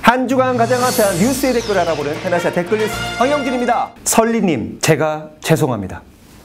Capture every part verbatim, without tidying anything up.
한 주간 가장 핫한 뉴스의 댓글 알아보는 테나시아 댓글 뉴스 황영진입니다. 설리님, 제가 죄송합니다.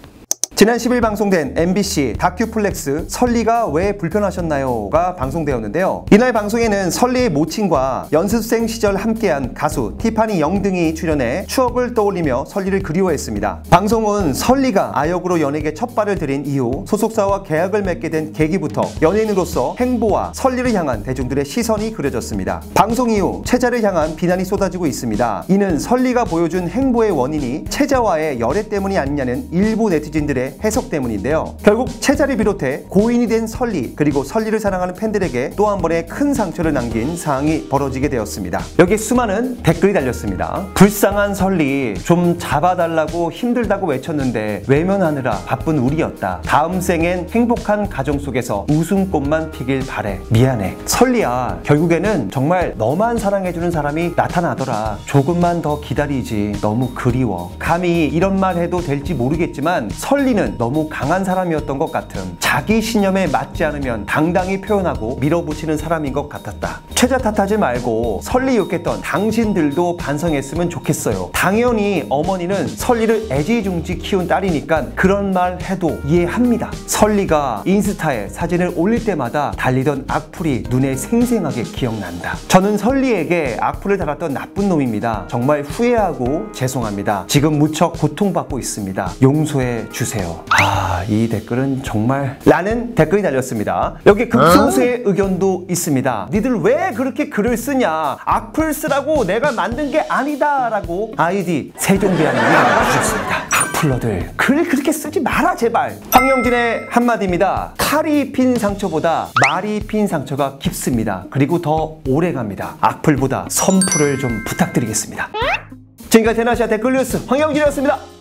지난 십 일 방송된 엠비씨 다큐플렉스 설리가 왜 불편하셨나요?가 방송되었는데요. 이날 방송에는 설리의 모친과 연습생 시절 함께한 가수 티파니 영 등이 출연해 추억을 떠올리며 설리를 그리워했습니다. 방송은 설리가 아역으로 연예계 첫 발을 들인 이후 소속사와 계약을 맺게 된 계기부터 연예인으로서 행보와 설리를 향한 대중들의 시선이 그려졌습니다. 방송 이후 채자를 향한 비난이 쏟아지고 있습니다. 이는 설리가 보여준 행보의 원인이 채자와의 열애 때문이 아니냐는 일부 네티즌들의 해석 때문인데요. 결국 채자를 비롯해 고인이 된 설리, 그리고 설리를 사랑하는 팬들에게 또 한 번의 큰 상처를 남긴 사항이 벌어지게 되었습니다. 여기에 수많은 댓글이 달렸습니다. 불쌍한 설리, 좀 잡아달라고 힘들다고 외쳤는데 외면하느라 바쁜 우리였다. 다음 생엔 행복한 가정 속에서 웃음꽃만 피길 바래. 미안해. 설리야, 결국에는 정말 너만 사랑해주는 사람이 나타나더라. 조금만 더 기다리지. 너무 그리워. 감히 이런 말 해도 될지 모르겠지만 설리는 너무 강한 사람이었던 것 같음. 자기 신념에 맞지 않으면 당당히 표현하고 밀어붙이는 사람인 것 같았다. 최자 탓하지 말고 설리 욕했던 당신들도 반성했으면 좋겠어요. 당연히 어머니는 설리를 애지중지 키운 딸이니까 그런 말 해도 이해합니다. 설리가 인스타에 사진을 올릴 때마다 달리던 악플이 눈에 생생하게 기억난다. 저는 설리에게 악플을 달았던 나쁜 놈입니다. 정말 후회하고 죄송합니다. 지금 무척 고통받고 있습니다. 용서해 주세요. 아, 이 댓글은 정말 라는 댓글이 달렸습니다. 여기 극소수의 어? 의견도 있습니다. 니들 왜 그렇게 글을 쓰냐, 악플 쓰라고 내가 만든 게 아니다 라고 아이디 세종대왕님이 주셨습니다. 악플러들 글 그렇게 쓰지 마라 제발. 황영진의 한마디입니다. 칼이 핀 상처보다 말이 핀 상처가 깊습니다. 그리고 더 오래갑니다. 악플보다 선풀을 좀 부탁드리겠습니다. 지금까지 테나시아 댓글 뉴스 황영진이었습니다.